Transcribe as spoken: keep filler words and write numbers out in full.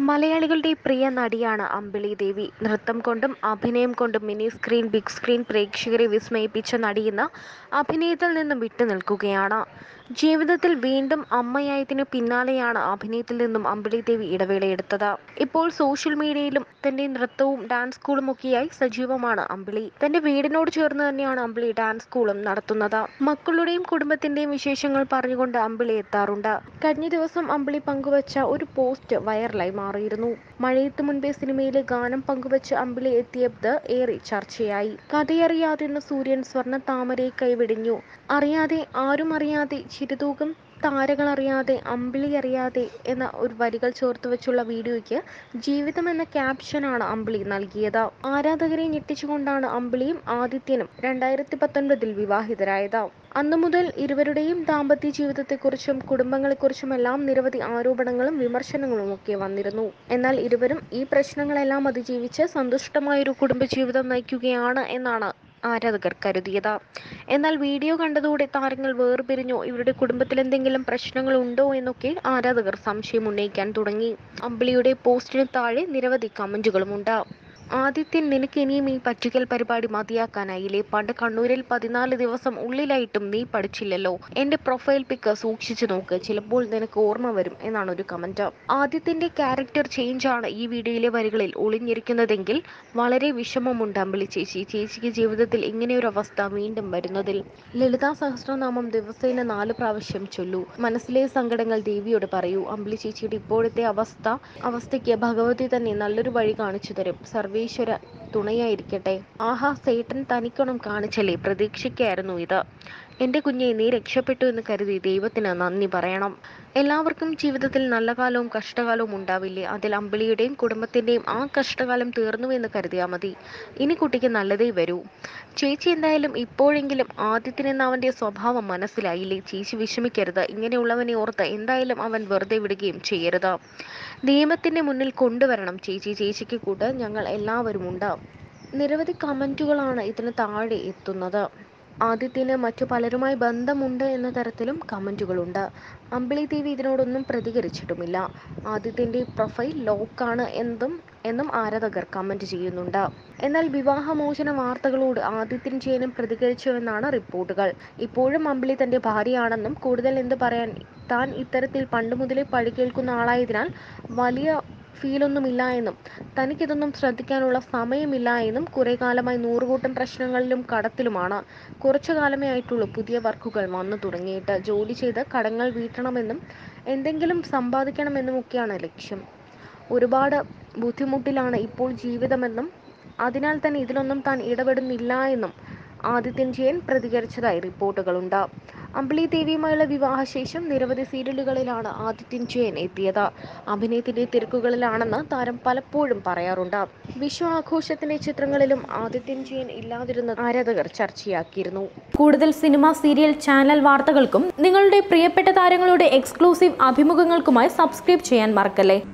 മലയാളികളുടെ പ്രിയ നടിയാണ് അമ്പിളി ദേവി. നൃത്തം കൊണ്ടും അഭിനയം കൊണ്ടും മിനി സ്ക്രീൻ, ബിഗ് സ്ക്രീൻ പ്രേക്ഷകരെ വിസ്മയിപ്പിച്ച നടിയെന്ന അഭിനയത്തിൽ നിന്നും വിട്ടുനിൽക്കുകയാണ്. ജീവിതത്തിൽ വീണ്ടും അമ്മയായതിനു പിന്നാലെയാണ് അഭിനയത്തിൽ നിന്നും അമ്പിളി ദേവി ഇടവേളയെടുത്തത്. ഇപ്പോൾ സോഷ്യൽ മീഡിയയിലും തന്റെ നൃത്തവും ഡാൻസ് സ്കൂളുമൊക്കെയായി സജീവമാണ് അമ്പിളി. തന്റെ വീടിനോട് ചേർന്ന് തന്നെയാണ് അമ്പിളി ഡാൻസ് സ്കൂളും നടത്തുന്നത്. മക്കളുടെയും കുടുംബത്തിന്റെയും വിശേഷങ്ങൾ പറഞ്ഞുകൊണ്ട് അമ്പിളി എത്താറുണ്ട്. കഴിഞ്ഞ ദിവസം അമ്പിളി പങ്കുവച്ച ഒരു പോസ്റ്റ് വൈറലായി മാറിയിരുന്നു. മഴയത്ത് മുൻപേ സിനിമയിലെ ഗാനം പങ്കുവച്ച് അമ്പിളി എത്തിയത് ഏറെ ചർച്ചയായി. കഥയറിയാതെന്ന സൂര്യൻ സ്വർണ്ണ താമരയെ കൈവെടിഞ്ഞു. അറിയാതെ ആരും അറിയാതെ ചിരിതൂകും താരകളറിയാതെ അമ്പിളി അറിയാതെ എന്ന ഒരു വരികൾ ചേർത്ത് വെച്ചുള്ള വീഡിയോയ്ക്ക് ജീവിതം എന്ന ക്യാപ്ഷനാണ് അമ്പിളി നൽകിയത്. ആരാധകരെ ഞെട്ടിച്ചുകൊണ്ടാണ് അമ്പിളിയും ആദിത്യനും രണ്ടായിരത്തി പത്തൊൻപതിൽ വിവാഹിതരായത്. അന്നു മുതൽ ഇരുവരുടെയും ദാമ്പത്യ ജീവിതത്തെക്കുറിച്ചും കുടുംബങ്ങളെക്കുറിച്ചുമെല്ലാം നിരവധി ആരോപണങ്ങളും വിമർശനങ്ങളും ഒക്കെ വന്നിരുന്നു. എന്നാൽ ഇരുവരും ഈ പ്രശ്നങ്ങളെല്ലാം അതിജീവിച്ച് സന്തുഷ്ടമായൊരു കുടുംബജീവിതം നയിക്കുകയാണ് എന്നാണ് ആരാധകർ കരുതിയത്. എന്നാൽ വീഡിയോ കണ്ടതോടെ താരങ്ങൾ വേർപിരിഞ്ഞോ, ഇവരുടെ കുടുംബത്തിൽ എന്തെങ്കിലും പ്രശ്നങ്ങൾ ഉണ്ടോ എന്നൊക്കെ ആരാധകർ സംശയം ഉന്നയിക്കാൻ തുടങ്ങി. അമ്പിളിയുടെ പോസ്റ്റിന് താഴെ നിരവധി കമന്റുകളുമുണ്ട്. ആദിത്യൻ, നിനക്ക് ഇനിയും ഈ പറ്റിക്കൽ പരിപാടി മതിയാക്കാനായില്ലേ? പണ്ട് കണ്ണൂരിൽ പതിനാല് ദിവസം ഉള്ളിലായിട്ടും നീ പഠിച്ചില്ലല്ലോ. എന്റെ പ്രൊഫൈൽ പിക്ക് സൂക്ഷിച്ചു നോക്ക്, ചിലപ്പോൾ നിനക്ക് ഓർമ്മ വരും എന്നാണ് ഒരു കമന്റ്. ആദിത്യന്റെ ക്യാരക്ടർ ചേഞ്ച് ആണ് ഈ വീഡിയോയിലെ വരികളിൽ ഒളിഞ്ഞിരിക്കുന്നതെങ്കിൽ വളരെ വിഷമമുണ്ട് അമ്പിളി ചേച്ചി. ചേച്ചിക്ക് ജീവിതത്തിൽ ഇങ്ങനെയൊരു അവസ്ഥ വീണ്ടും വരുന്നതിൽ. ലളിതാ സഹസ്രനാമം ദിവസേന നാല് പ്രാവശ്യം ചൊല്ലൂ. മനസ്സിലെ സങ്കടങ്ങൾ ദേവിയോട് പറയൂ. അമ്പിളി ചേച്ചിയുടെ ഇപ്പോഴത്തെ അവസ്ഥ അവസ്ഥയ്ക്ക് ഭഗവതി തന്നെ നല്ലൊരു വഴി കാണിച്ചു തരും. സർവേശ്വര തുണയായിരിക്കട്ടെ. ആഹാ, സേട്ടൻ തനിക്കൊണം കാണിച്ചല്ലേ, പ്രതീക്ഷിക്കായിരുന്നു ഇത്. എന്റെ കുഞ്ഞെ, നീ രക്ഷപ്പെട്ടു എന്ന് കരുതി ദൈവത്തിന് നന്ദി പറയണം. എല്ലാവർക്കും ജീവിതത്തിൽ നല്ല കാലവും കഷ്ടകാലവും ഉണ്ടാവില്ലേ? അതിൽ അമ്പിളിയുടെയും കുടുംബത്തിന്റെയും ആ കഷ്ടകാലം തീർന്നു എന്ന് കരുതിയാൽ മതി. ഇനി കുട്ടിക്ക് നല്ലതേ വരൂ. ചേച്ചി എന്തായാലും ഇപ്പോഴെങ്കിലും ആദിത്യനെന്ന അവന്റെ സ്വഭാവം മനസ്സിലായില്ലേ? ചേച്ചി വിഷമിക്കരുത്. ഇങ്ങനെയുള്ളവനെ ഓർത്ത് എന്തായാലും അവൻ വെറുതെ വിടുകയും ചെയ്യരുത്. നിയമത്തിന്റെ മുന്നിൽ കൊണ്ടുവരണം ചേച്ചി. ചേച്ചിക്ക് കൂട്ട് ഞങ്ങൾ എല്ലാവരും ഉണ്ട്. നിരവധി കമന്റുകളാണ് ഇതിന് താഴെ എത്തുന്നത്. ആദിത്യന് മറ്റു പലരുമായി ബന്ധമുണ്ട് എന്ന തരത്തിലും കമന്റുകളുണ്ട്. അമ്പിളി ദേവി ഇതിനോടൊന്നും പ്രതികരിച്ചിട്ടുമില്ല. ആദിത്യന്റെ പ്രൊഫൈൽ ലോക്കാണ് എന്തും എന്നും ആരാധകർ കമന്റ് ചെയ്യുന്നുണ്ട്. എന്നാൽ വിവാഹമോചന വാർത്തകളോട് ആദിത്യൻ ജയനും പ്രതികരിച്ചുവെന്നാണ് റിപ്പോർട്ടുകൾ. ഇപ്പോഴും അമ്പിളി തന്റെ ഭാര്യയാണെന്നും കൂടുതൽ എന്ത് പറയാൻ, താൻ ഇത്തരത്തിൽ പണ്ട് മുതലേ പഴി കേൾക്കുന്ന ആളായതിനാൽ വലിയ ഫീലൊന്നുമില്ല എന്നും തനിക്കിതൊന്നും ശ്രദ്ധിക്കാനുള്ള സമയമില്ല എന്നും കുറെ കാലമായി നൂറുകൂട്ടം പ്രശ്നങ്ങളിലും കടത്തിലുമാണ്. കുറച്ചു കാലമേ ആയിട്ടുള്ളൂ പുതിയ വർക്കുകൾ വന്നു തുടങ്ങിയിട്ട്. ജോലി ചെയ്ത് കടങ്ങൾ വീട്ടണമെന്നും എന്തെങ്കിലും സമ്പാദിക്കണമെന്നും ഒക്കെയാണ് ലക്ഷ്യം. ഒരുപാട് ബുദ്ധിമുട്ടിലാണ് ഇപ്പോൾ ജീവിതമെന്നും അതിനാൽ തന്നെ ഇതിലൊന്നും താൻ ഇടപെടുന്നില്ല എന്നും ആദിത്യൻ ജയൻ പ്രതികരിച്ചതായി റിപ്പോർട്ടുകളുണ്ട്. അമ്പിളി ദേവിയുമായുള്ള വിവാഹശേഷം നിരവധി സീരിയലുകളിലാണ് ആദിത്യൻ ജയൻ എത്തിയത്. അഭിനയത്തിന്റെ തിരക്കുകളിലാണെന്ന് താരം പലപ്പോഴും പറയാറുണ്ട്. വിഷു ആഘോഷത്തിന്റെ ചിത്രങ്ങളിലും ആദിത്യൻ ജയൻ ഇല്ലാതിരുന്ന ആരാധകർ ചർച്ചയാക്കിയിരുന്നു. കൂടുതൽ സിനിമ, സീരിയൽ, ചാനൽ വാർത്തകൾക്കും നിങ്ങളുടെ പ്രിയപ്പെട്ട താരങ്ങളുടെ എക്സ്ക്ലൂസീവ് അഭിമുഖങ്ങൾക്കുമായി സബ്സ്ക്രൈബ് ചെയ്യാൻ മറക്കല്ലേ.